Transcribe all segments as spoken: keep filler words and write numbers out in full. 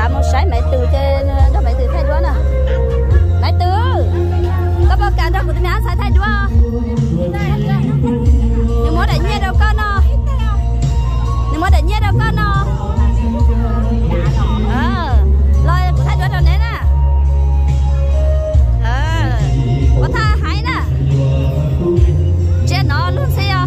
cả một sái mẹ từ trên đó mẹ từ thay đũa nè mẹ từ có bao cả đó của tôi nhá sai thay đũa nhưng mà để nhẹ đâu con nó nhưng mà để nhẹ đâu con nó ờ lôi của thay đũa đâu nè nè ờ có tha hái nè trên nó luôn xe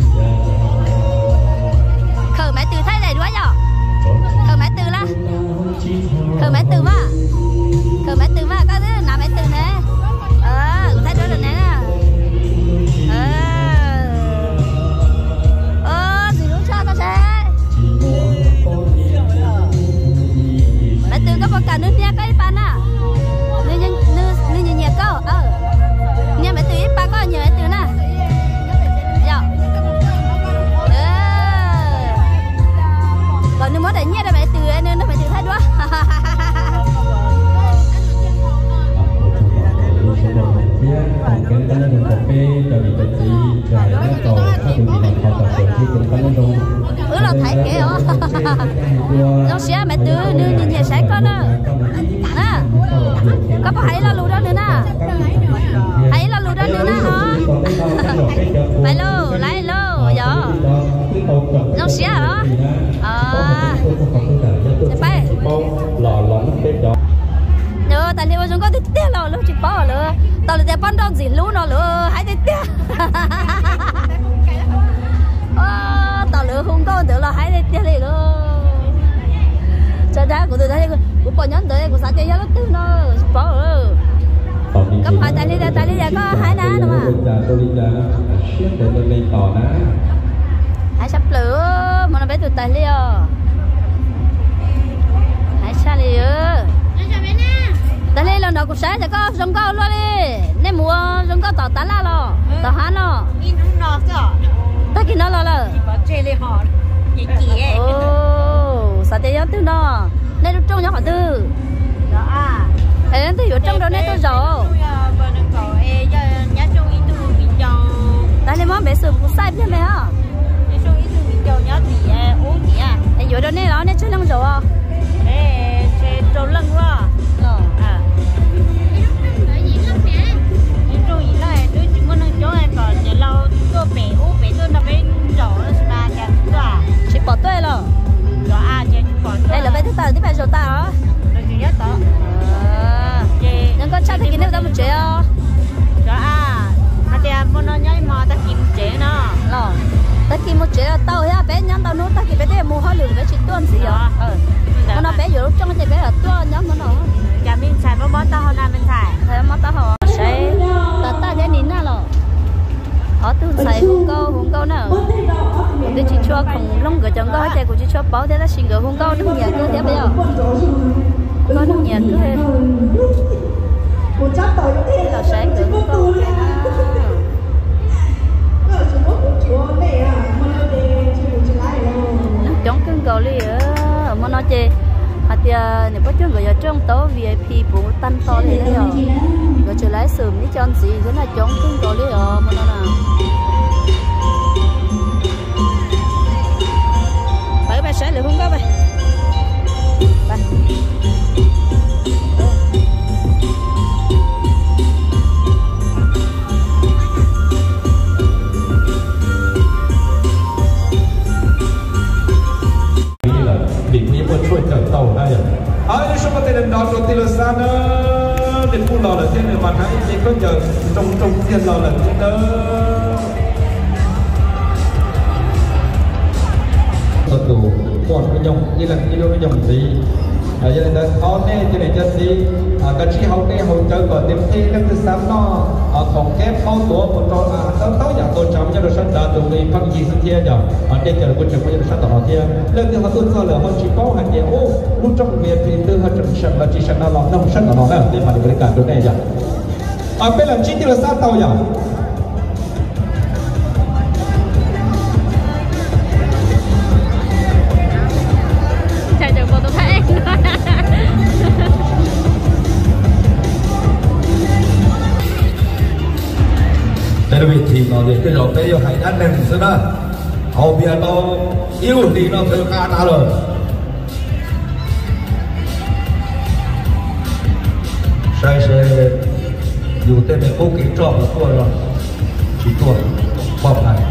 khờ mẹ từ thay này đũa nhở khờ mẹ từ là khờ mẹ từ mà khờ mẹ từ mà có thứ nào mẹ từ nè ờ thay đũa rồi nè ờ ờ gì đúng sao ta sẽ mẹ từ có bao cả nước nha cái pan à nước nước nước nước nhẹ cơ ờ nha mẹ từ ít ba có nhiều mẹ từ nè còn nếu muốn để nhét là mẹ từ nên nó phải từ thay đũa ừ là thấy kìa nó sẽ mẹ từ như như nhà sẽ có đó nè có phải hay là lù đó nữa nè hay là lù đó nữa nè hả phải lù lấy lù giờ nó sẽ hả à phải nữa tại liệu chúng có thể tiếc rồi lúc chỉ bỏ nữa tao là bán đông gì lú nó nữa hãy tiếc tao lừa không có được là hãy tiếc đi nữa cho ra của tôi thấy của bọn nhóm tới của xã chơi rất tư nó bỏ rồi cấp hỏi tại đây tại đây có hãy ná đúng không hãy sắp lửa mà nó bé từ tại liều hãy xa liều tại đây lần đầu cũng sẽ có rong câu luôn đi nên mua rong câu tỏ tá la lo tỏ hán lo tất cả nó lo lo ồ sao thế tư nó nên nó trông nhỏ họ tư em thì ở trong đó nên tôi rồi tại đây món bé sườn cũng sai biết mày hả em vừa đó nên nó nên chơi lăng rồi à chơi trâu lăng quá à trâu gì lại tôi chỉ muốn nói cho em còn để lâu tôi bé ú bé tôi nó bé rõ là cái à chỉ bỏ tôi rồi rồi à chỉ bỏ đây là bé thứ tám thứ bảy rồi ta hả rồi chỉ nhất đó nhưng con trai thì cái này tao một chế à rồi à mà thì muốn nói nhảy mà ta kiếm chế nó rồi ta kiếm một chế là tao ha bé nhắn tao nốt ta kiếm bé để mua hoa lửa bé chỉ tuôn gì vậy ờ con nó bé vừa lúc trong cái bé là tuôn nhắn nó chả mình xài bao bao tao hồi nào mình xài thấy bao tao hồi xài ta ta để nín nào rồi họ tự xài hung câu hung câu nào để chỉ cho không lông cái chẳng có chạy của chỉ cho bảo thế là xin cái hung câu nó nhẹ cứ thế bây giờ có nó nhẹ cứ thế là sáng cái hung câu chống cưng cầu đi ở mà nói chê hạt tiền nếu có chuyện người ở trong tố vê i pê bố tan to thế đấy rồi người trở lại sớm đi cho gì thế là chống cưng cầu đi ở mà nó nào phải bà sẽ được không có vậy ở số có tên đó đầu tiên là sao đó để phụ lò là trên này mà hãy chỉ có giờ trong trong tiền lò là trên đó tôi đủ còn cái dòng như là như cái dòng gì ở đây là khó nè cho này cho gì cái chi hậu nè hậu trợ còn tiếp theo cái thứ sáu nó còn kép khó tổ một trò à tao tao giả tôi chấm cho được sẵn đã từ đi phát gì sang thiên nhở ở đây chờ quân chấm cho được sẵn tao thiên lần thứ họ tuân theo là họ chỉ có hạt nhẹ ô lúc trong miền thì từ họ chấm sẵn là chỉ sẵn là lọt nông sẵn nó là để mà được cái cả chỗ này nhở ở bên là chi tiêu là sao tao nhở chạy được một tôi thấy đây là vị trí nó để cái đầu đây hãy ăn nền xưa đó hậu bia nó yêu thì nó thơ ca ta rồi sai sẽ dù tên mình cố kỹ cho một tuổi rồi chỉ tuổi bọc này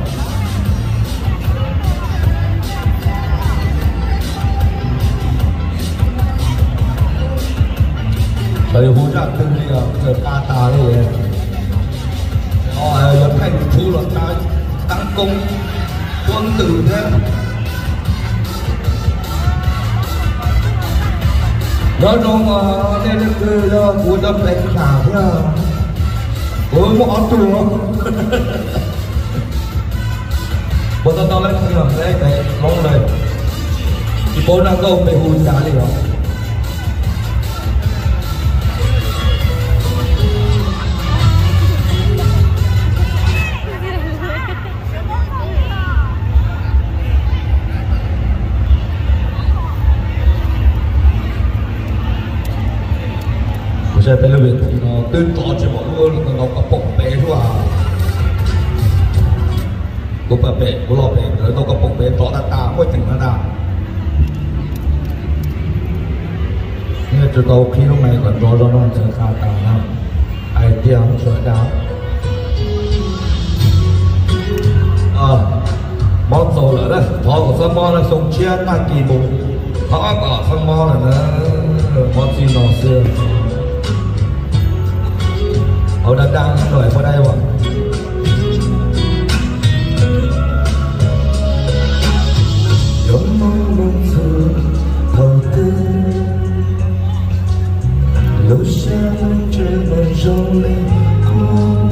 thời hú ra từ đi à thời ta ta đây này họ lập thành thu luật ta tăng công quân tử thế nó trong đây là cứ của tập đánh khả thế à ôi một áo tù bố tao tao lấy không làm đấy đấy mong này thì bố đang câu về hùn giá gì đó sẽ phải là việc nó tương tỏ cho mọi người là nó có bọc bể thôi à có bọc bể có lò bể rồi nó có bọc bể tỏ ta ta có chừng ta ta nên cho tao khi lúc này còn rõ rõ nó sẽ khá ta nào ai tiếng sửa đáo à món dầu nữa đấy họ của sâm mò là sông chia ta kỳ bụng họ có sâm mò là nó món gì nó xưa họ đang đang nổi vào đây rồi trong mong mong giờ thầu tư lúc sáng trời màn rông lên cuốn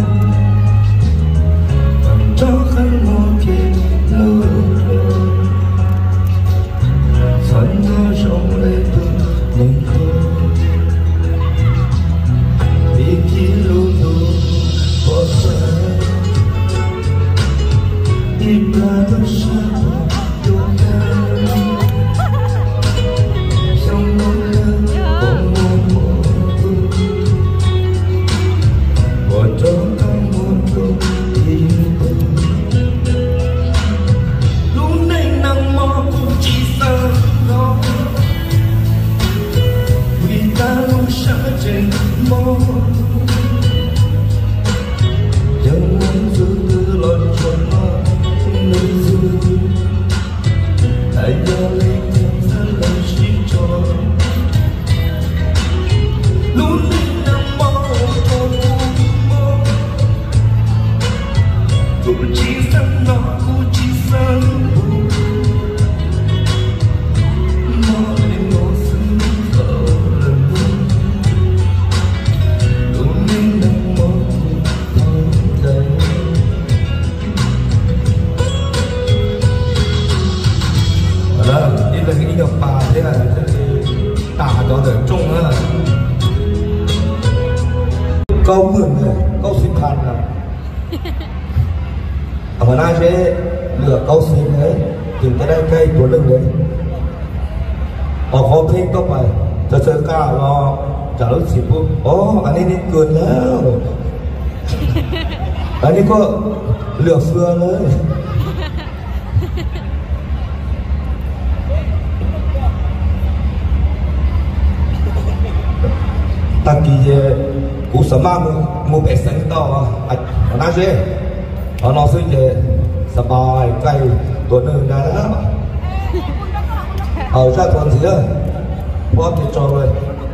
bằng cho khăn mò kia lâu sẵn nó rông lên từng mình khơi vì luôn luôn bỏ xa đi qua nó xa đôi ta trong nỗi đau bỗng một một bước bỏ trong tâm một lúc đi lúc này nắng mơ cũng chỉ sợ nó vì ta luôn xa trên mong chẳng muốn giữ tư lối cho nó nơi dư hãy nhớ lấy những thân lời chỉ cho lúc này nằm mơ cho cùng mơ cũng chỉ rằng nó cũng chỉ rằng buồn nó lên nó xứng ở lần buồn lúc này nằm mơ đó, đi là cái nhập bà thế là tả cho để chung á câu mượn này, câu xin khăn này ở ngoài này sẽ lựa câu xin đấy tìm tới đây cây của lưng đấy ở khó thêm có phải cho sơ ca nó trả lời xịp bụng ồ, anh ấy đi cườiแล้วanh ấy có lựa xưa đấy ta kỳ cú sớm mà mua bé sinh to à nói gì họ nói gì vậy sờ bòi cây tuần nữa đã đó ở ra tuần gì đó bóp thì cho rồi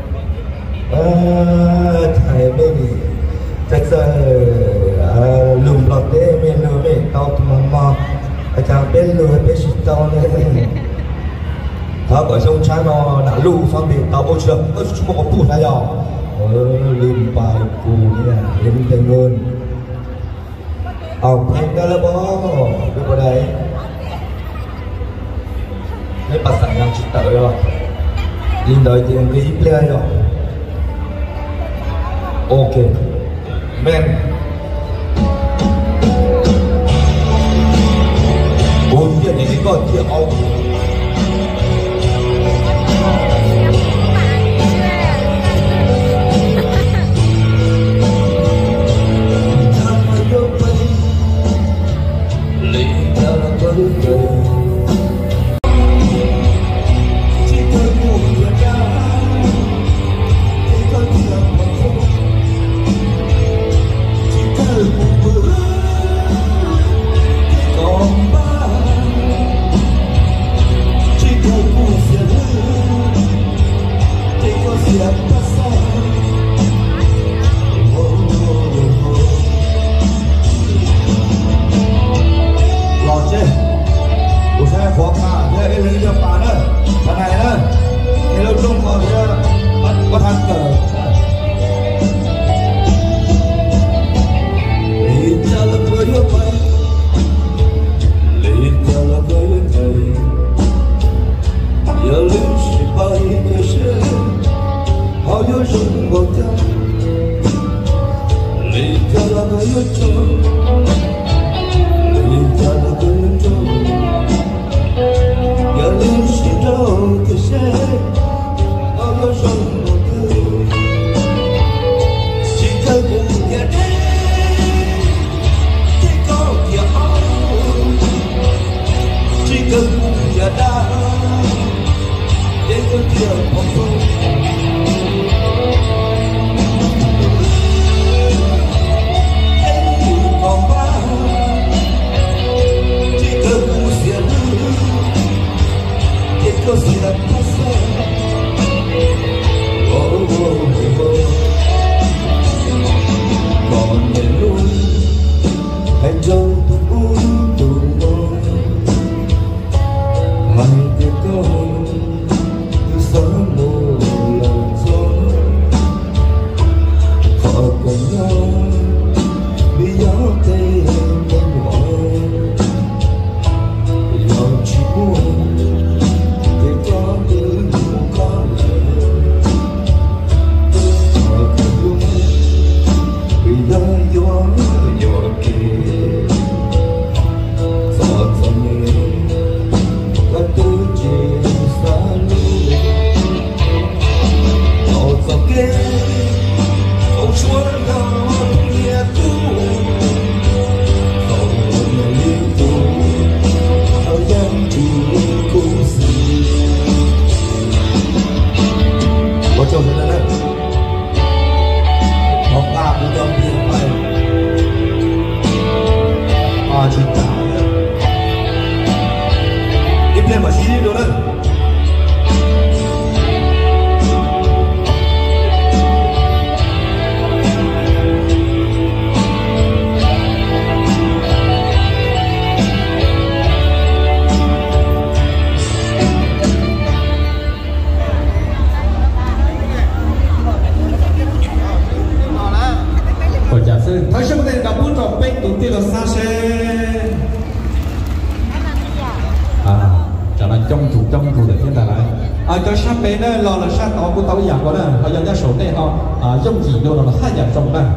thầy bên chắc giờ lùm lọt đấy bên lùm bên tao tụi mày mà ở trong bên lùm bên xịt tao này thở ở trong trái nó đã lù xong thì tao bôi chưa ơ chúng có bút này rồi ờ lùm bài cù này lên tên luôn học thêm đó là bó được vào đây cái bát sẵn đang chụp tới rồi đi đợi tiền cái ít lên rồi ok men bốn tiền thì có tiền ông chỉ cần một người ta thì có tiền mà không ra bắt bắt hắn cờ lên cha là với mày lên cha là với thầy giờ lên sẽ bay về sẽ họ nhớ rung vào nhau lên cha là với tôi lên cha là với tôi giờ lên sẽ đâu thì sẽ họ nhớ rung vào nhau chỉ cần cùng nhà đến chỉ có nhà ông chỉ cần cùng nhà đã để có tiền phong phú có gì là phát sinh oh, oh, oh, oh. Còn nhẹ luôn hãy trong tôi tụi tôi hai tiếng con cứ sớm một lần gió họ cùng nhau vì gió tây bên ngoài lòng chỉ buồn cho nên là học ba cũng đang đi phải à chỉ cả im lên mà xí đi đâu đấy thấy sao đây đã muốn vào bên đầu tiên là xa xe à cho nên trong thủ trong thủ để thiên tài lại à cho sát bên đó lo là sát đó của tao dạng của nó họ dành ra số này họ à trong gì đâu là hai dạng trong này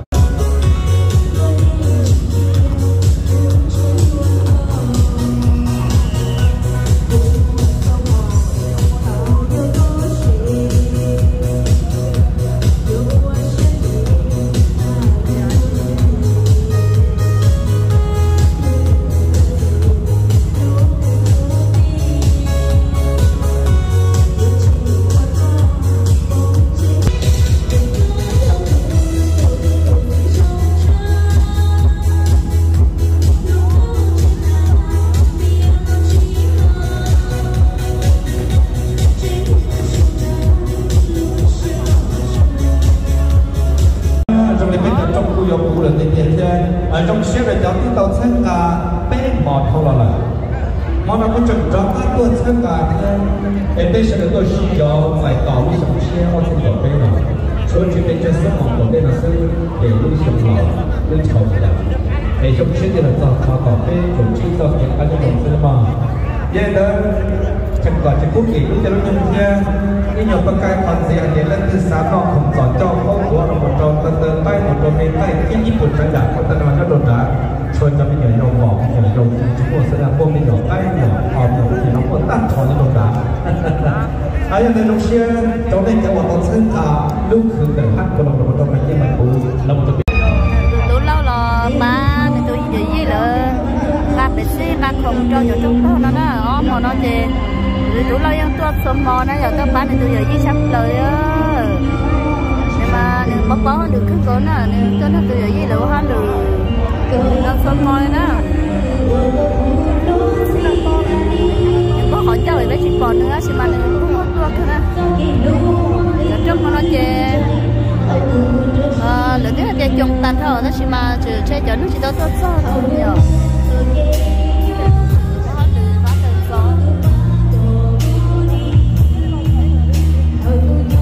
trong xe về cho chúng tôi xem cả bé mọt không là là món nó có chừng cho các tôi xem cả em bây giờ tôi chỉ cho phải tỏ đi trong xe hoặc trên tổ bé nào số chuyện bên trên số một tổ bé là sẽ để đi trong lò lên chầu là để trong xe thì là cho họ tỏ bé cũng chỉ cho những anh trong xe mà vậy đó chẳng gọi chỉ quốc kỳ cũng cho nó nhân nha cái nhiều con cái còn gì anh lên từ sáng nó không chọn cho không của nó một tròn từ từ tay một tròn bên tay cái nhịp một trái đạn của ta nói nó đột đá cho cho bây giờ nhau bỏ nhỏ đầu chúng tôi sẽ là bom bên nhỏ tay nhỏ hòm nhỏ thì nó có tắt thò như đột đá ai ở đây lúc xưa trong đây cho bọn thân cả lúc khử để hát của nó một trong cái gì mà cũng lâu từ tôi lâu là ba thì tôi gì gì là ba bé xí ba không cho nhỏ chúng tôi nó nó mà nó gì tôi lâu yang tua sớm mò nó giờ các bạn thì tôi giờ gì sắp tới á nhưng mà đừng bó bó được cứ cố nè đừng cho nó tôi giờ gì lỗ hơn được nó sớm mò đó có hỏi cháu về bé chị còn nữa chị mà đừng có tua cơ nè giờ trước mà nó chè lỡ cái chè trồng tàn rồi nó chị mà chỉ chè cho nó chỉ đâu tốt sao thôi nhở Thank you.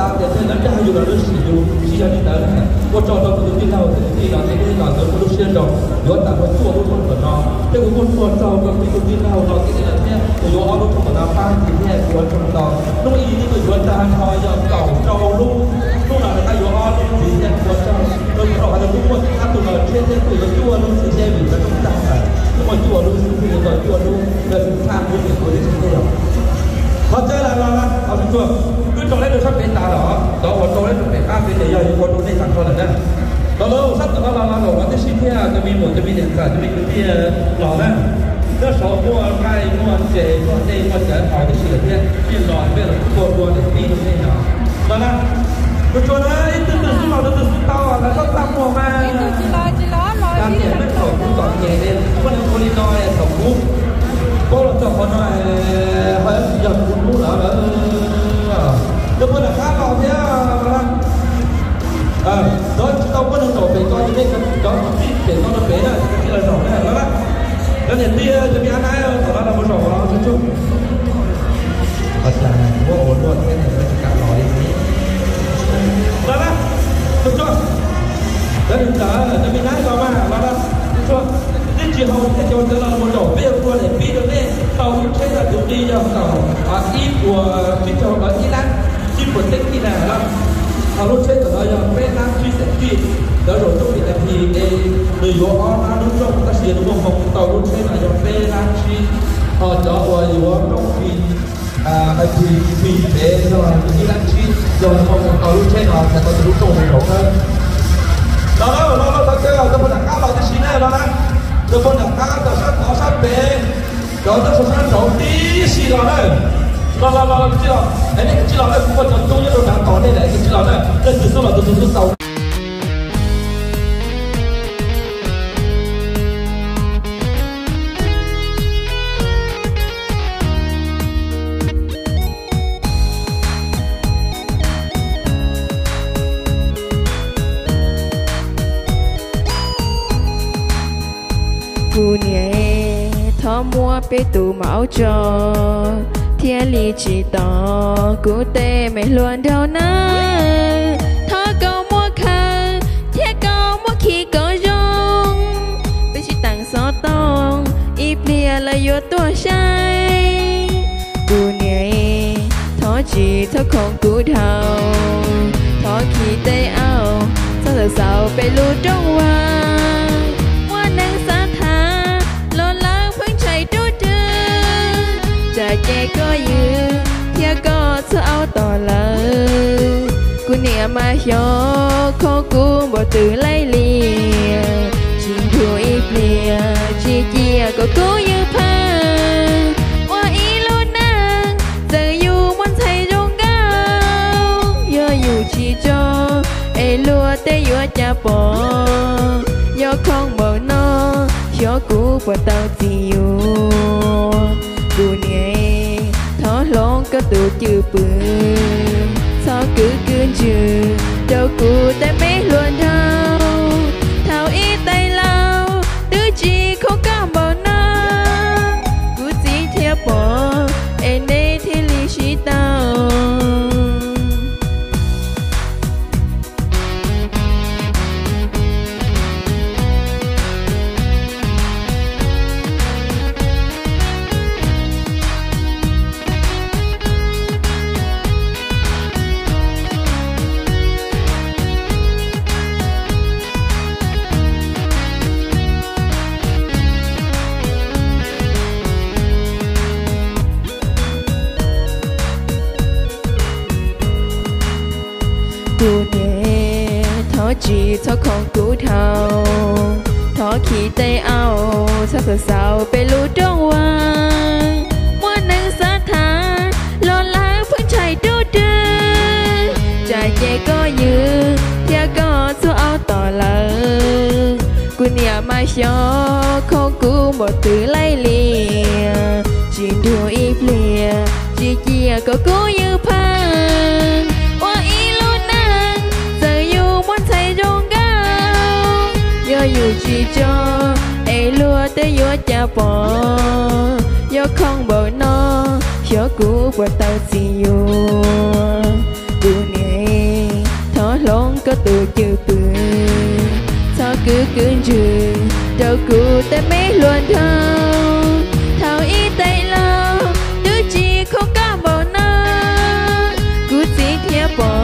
到的，这人家还有的人是有需要你的，我找到不知道的地方，这个地方都不是找，有打算做都做不到，这个我做找个不知道到这个人家有好多做不到，八几天我做不到，弄一那个原单他要搞招路，弄哪个他有好多几天我找，都找还得如果他做了天天做了做路这些比较重大的，那么做路是这个做路那是差不多我就是这样。好，再来了啦，好去做。cứ trò lấy được sắp đến ta đó, đó một trò lấy được để ta bên này giờ có đồ này thằng con này nè, đó lâu sắp tới là là đồ mà cái xin theo cái mình một cái mình điện thoại cái mình cái lò nè, nó số mua cái mua chế mua đây mua chế hỏi cái gì thế, cái lò bên là mua mua để đi được thế nào, đó là cái chỗ đấy từ từ từ lò từ từ tao là có tao mua mà, làm gì nó sổ cũng còn nhẹ lên, con con đi nói sổ cũng, có là cho con nói hơi giờ cũng muốn là nó mới là khá lâu thế à, đó tao có能 đổ về coi như thế đó để con nó bé này cái là đổ này đó đó nhận đi cho mình ăn ai rồi đó là một đổ nó chút chút thật là mua ổn luôn cái này nó cả lò đi đó đó chút chút đó đừng sợ cho mình ăn rồi mà đó đó chút chút cái chuyện hậu cái chuyện đó là một đổ bây giờ qua để biết được đấy tàu sẽ là đường đi cho tàu à ít của cái chỗ đó ít lắm chỉ một tích khi nào đó à lúc chết ở đó về nam truy sẽ truy đó rồi trong việc thì để người vô on ăn lúc trong ta xịt đúng không tàu lúc chết là về nam truy họ cho vào vô trong vì à thì vì để rồi đi nam truy rồi không tàu lúc chết họ sẽ có lúc trong mình đổ hơn đó đó đó đó cái là cái phần đặc cao là cái gì này đó đó cái phần đặc cao là sát nó sát bề đó là sát đầu tí xì đó đấy là là là cái gì đấy cái gì là cũng có trong trong những đồ đá có đây đấy cái gì là đây từ sau là từ từ sau cô nhẹ thọ mua bê tù máu cho thiên lý chỉ tỏ cô tê mày luôn đâu nè thọ câu mua khờ thiên câu mua khi có rong bê chỉ tặng gió tông ít bia là vô tua say cô nhẹ thọ chỉ thọ không cú đầu thọ khi tê áo sao giờ sao bê lu trong hoa chạy có dư theo có số áo tỏ lỡ cô nè mà cho khó cô bỏ từ lấy lìa chỉ thua ít lìa chỉ chia có cố như pha qua ý luôn nàng giờ dù muốn thay rong cao giờ dù chỉ cho e lúa tê vừa cha bỏ do không bỏ nó cho cô bỏ tao chiều cô nhẹ thó lon có tụ chữ bự sao cứ cứ chữ đâu cô ta mấy luôn thao thao ít tay lao đứa chỉ không có bao nó cô chỉ theo bỏ em đây thì lý trí tao cô nhẹ thọ chỉ thọ không cú thầu thọ khi tay áo sao sao sao bê lu trong hoa mua nắng xa thả lo lắng phương chạy đu đưa chạy chạy có dư theo có số áo tỏ lỡ cô nhẹ mà cho không cú một từ lấy lìa chỉ đùa ít lìa chỉ chia có cố như pha dù chỉ cho e lúa tới vô cha bỏ do không bỏ nó cho cũ bỏ tao chỉ yêu cô nhẹ lông có từ chữ từ sao cứ cứ chữ đâu cứ ta mấy luôn thâu thâu ý tay lâu đứa chỉ không có bao nó cứ chỉ theo bỏ